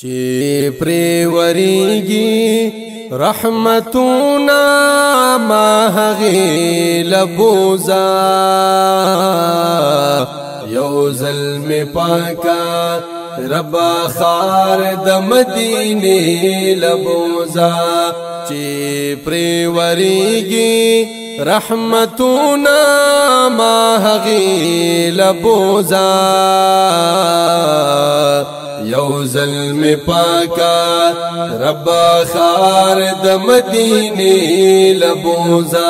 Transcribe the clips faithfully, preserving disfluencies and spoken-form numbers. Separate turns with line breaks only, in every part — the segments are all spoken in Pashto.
چی پری وریگی رحمتونا ما هغی لبوزا یو ظلم پاکا ربا خار د مدینه لبوزا چی پری وریگی رحمتونا ما هغی لبوزا یو ظلم پاکا ربا خار د مدینه لبوزا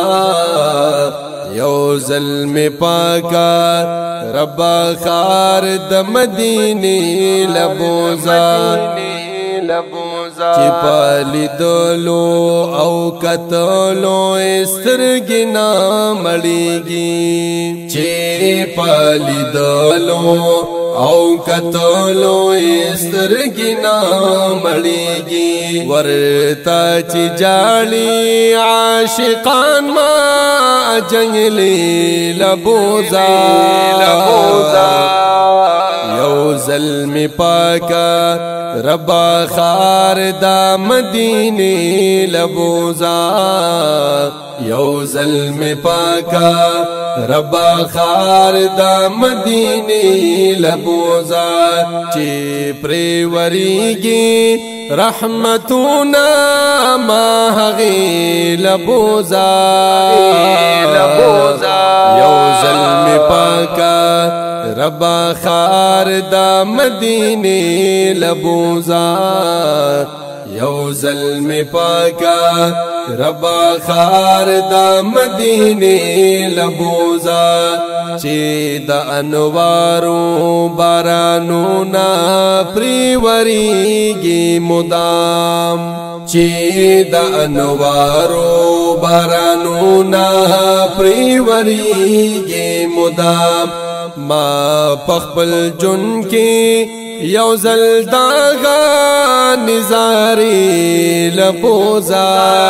یو ظلم پاکا ربا خار د مدینه لبوزا چی پالی دلو او کتلو استرگنا مڑیگی چی پالی دلو او کتلو استرگنا مڑیگی ورتا چی جالی عاشقان ما جنگلی لبوزا یو ظلم پاکا ربا خار دا مدینه لبوزا یو ظلم پاکا ربا خار دا مدینه لبوزا چی پری وریگی رحمتونا ما هغی لبوزا یو ظلم پاکا ربا خار دا مدینه لبوزا یو ظلم پاکا ربا خار دا مدینه لبوزا چی دا انوارو بارانونا پری وریگی مدام چی دا انوارو بارانونا پری وریگی مدام ما پخپل جن کی یو زلداغا نزاری لبوزا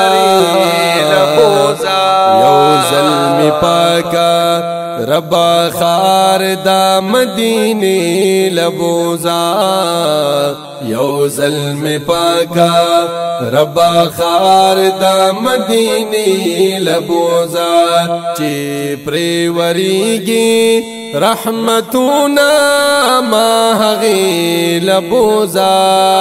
یو ظلم پاکا ربا خار دا مدینه لبوزا یو ظلم پاکا ربا خار دا مدینه لبوزا چی پری وریگی رحمتونا ما هغی لبوزا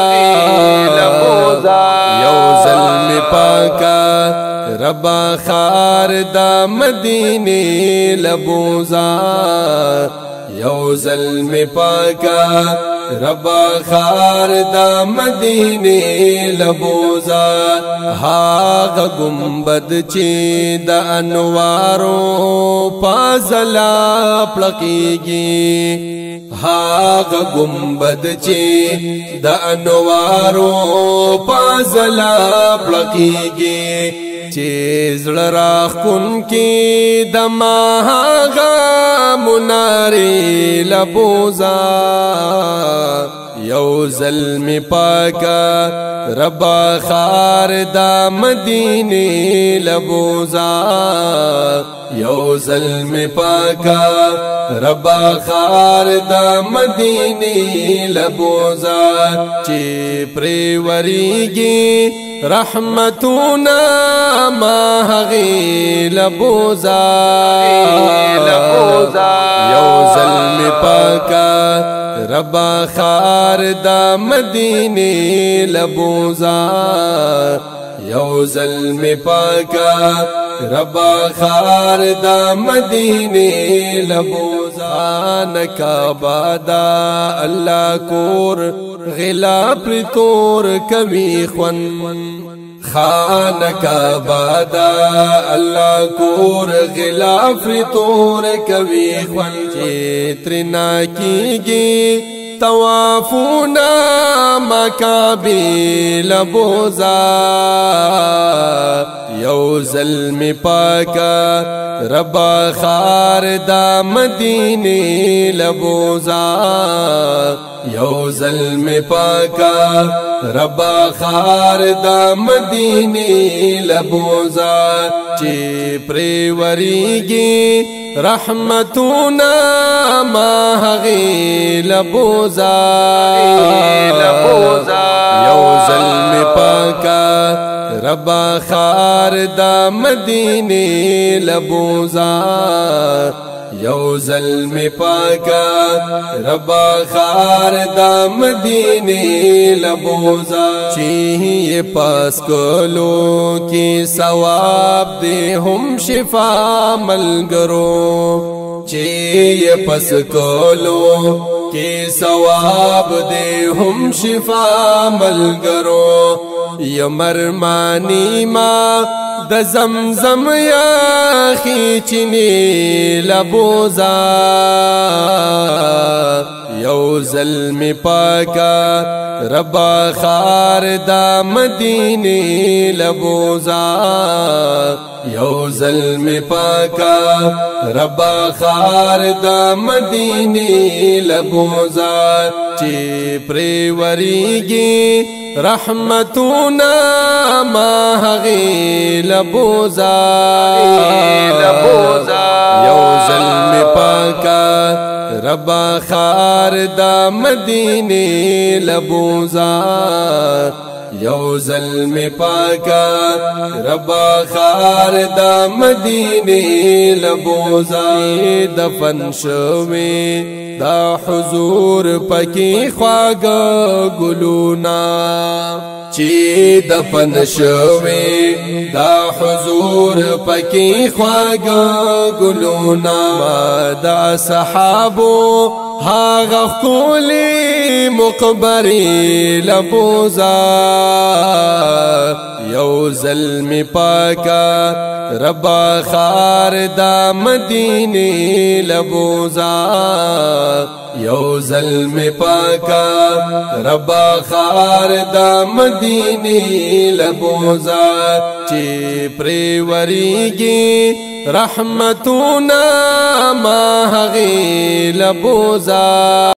یو ظلم پاکا ربا خار دا مدینه لبوزا یو ظلم پاکا ربا خار دا مدینه لبوزا هاغ گنبد چی دا انوارو پازلا پلقیگی هاغ گنبد چی دا انوارو پازلا پلقیگی چی زړه راخ کن کی دما هاغا مناری لبوزا یو ظلم پاکا ربا خار دا مدینه لبوزا یو ظلم پاکا ربا خار دا مدینه لبوزا چی پری وریگی رحمتونا ما هغی لبوزا یو ظلم پاکا ربا خار دا مدینه لبوزا یو ظلم پاکا ربا خار دا مدینه لبوزا نکا بادا اللہ کور غلا پر تور کبھی خون خانکا بادا اللہ کور غلاف تور کبھی خون چیترنا کی گی توافونا مکابی لبوزا یو ظلم پاکا ربا خار دا مدینه لبوزا یو ظلم پاکا ربا خار دا مدینه لبوزا چی پری وریگی رحمتونا ما هغی لبوزا ربا خار دا مدینه لبوزا یو ظلم پاکا ربا خار دا مدینه لبوزا چی پاس کولو کی ثواب دے ہم شفا ملگرو چی پاس کولو کی ثواب دے ہم شفا ملگرو یمرمانی ما د زمزم یا خیچنی لبوزا یو ظلم پاکا ربا خار دا مدینه لبوزا یو ظلم پاکا ربا خار دا مدینه لبوزا چی پریوریگی رحمتونا ما هغی لبوزا یو ظلم پاکا ربا خار دا مدینه لبوزا یو ظلم پاکا ربا خار دا مدینه لبوزا دفن شوی دا حضور پکی خواگا گلونا چی دفن شوی دا حضور پکی خواگا گلونا ما دا صحابو هاغ کولی مقبری لبوزا یو ظلم پاکا ربا خار دا مدینه لبوزا یو ظلم پاکا ربا خار دا مدینه لبوزا چی پریوریگی رحمتونا ما هغی لبوزا